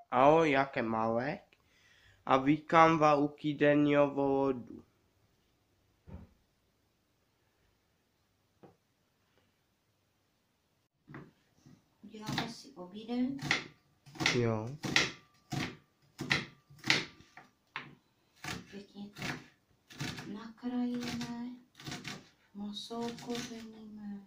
Ahoj, jaké malé. A vítám vás u týdenního vlogu. Uděláme si obídek. Jo. Pěkně to nakrájíme. Maso okořeníme.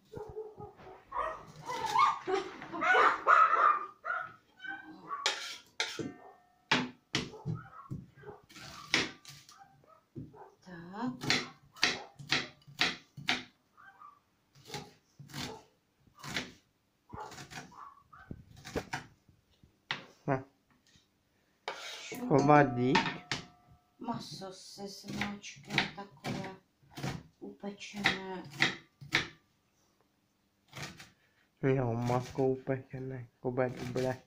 Tak. Chovadík. Maso se smáčkem takové upečené. Jo, maso upečené, to bude dobré.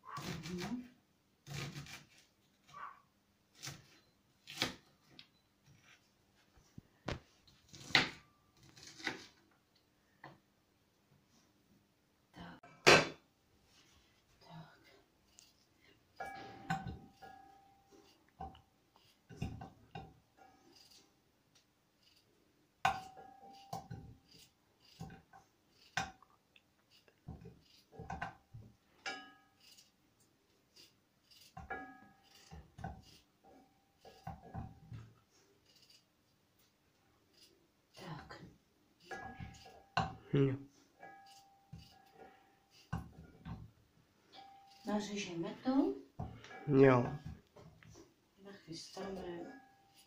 Jo. Nařežeme to. Jo. Nachystáme.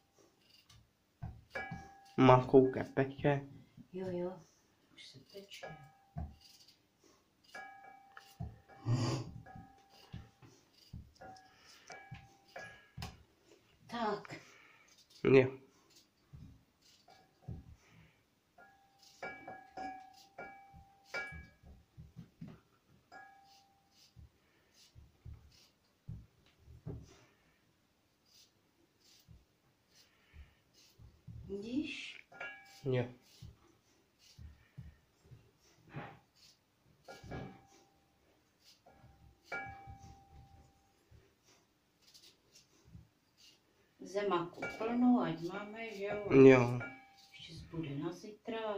Maso peče. Jo, už se peče. Tak. Jo. Vidíš? Jo. Zemaku plnou, ať máme, že jo? Jo. Ještě zbude na zítra.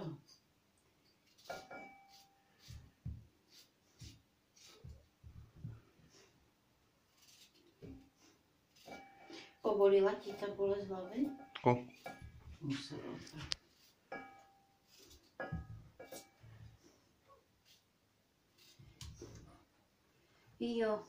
Povolila ti ta bolest hlavy? Ko. Musela to. Jo.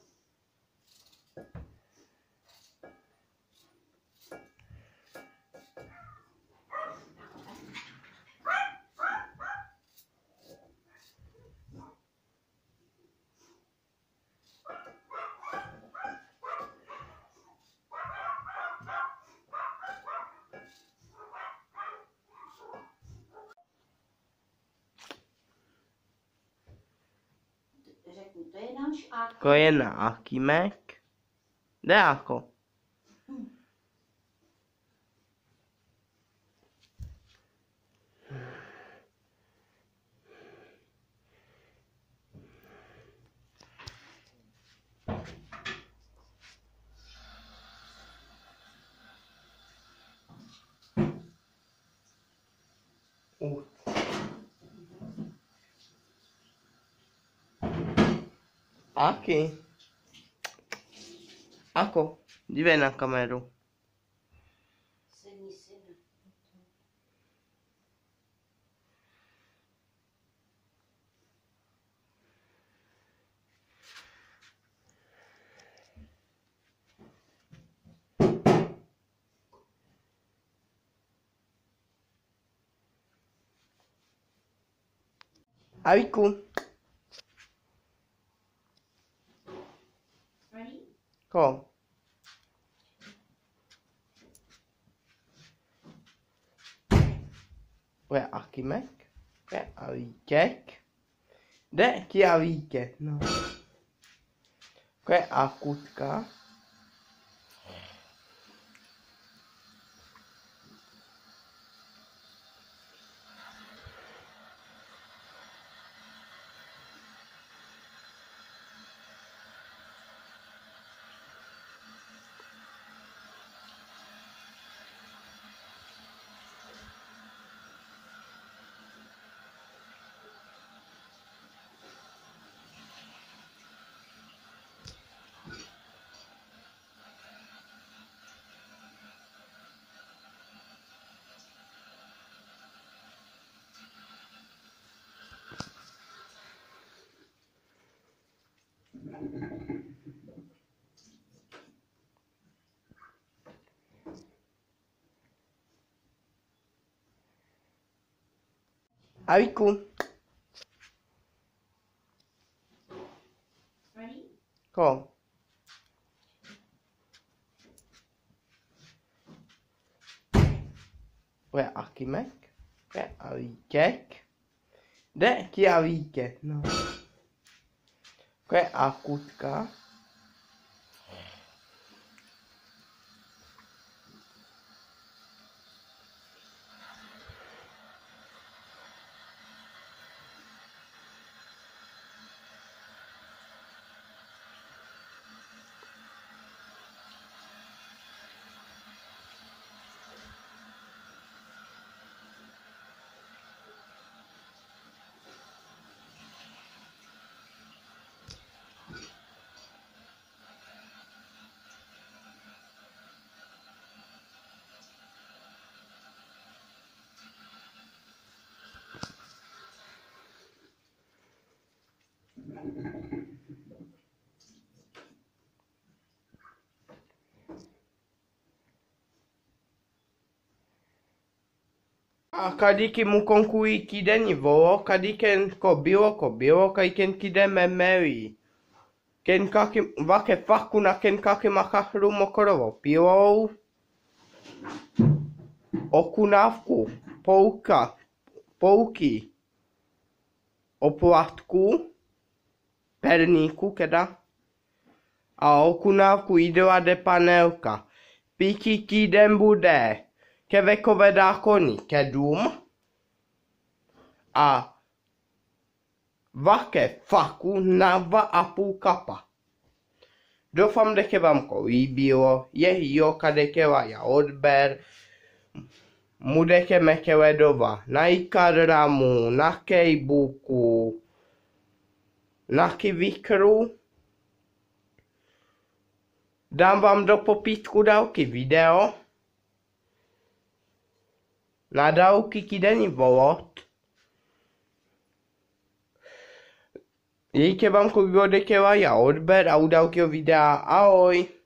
Řeknu, to je náš Áko. To je na Akimek. Kde Ako? Aki. Ako, dívej na kameru. Sedni si na to. Aviku. Ko? To je Akimek. To je Avíček. Kde ti Avíček? No. To je Akutka. Avíku. Ko. To je Akimek. To je Avíček. Kde je Avíček? No. To je Akutka. A kadíky mu konkují kideni volo, kadíken ko bylo, kajken kideme meri. Ken kaki vake faku na ken kaki makahru mokorovo pilou. Okunávku, pouky, oplatku, perníku keda. A okunávku jídla de panelka. Píky kýden bude kevekové dákony kedum. A vake faku na 2,5 kapa. Doufám, že vám to líbilo. Jejího kadekela já odber. Budete mě sledovat na Instagramu, na Facebooku, na Twitteru. Dám vám do popisku další video. Na další kydení volot. Jejíte vám, kolik odekela já odber a u dalšího videa. Ahoj.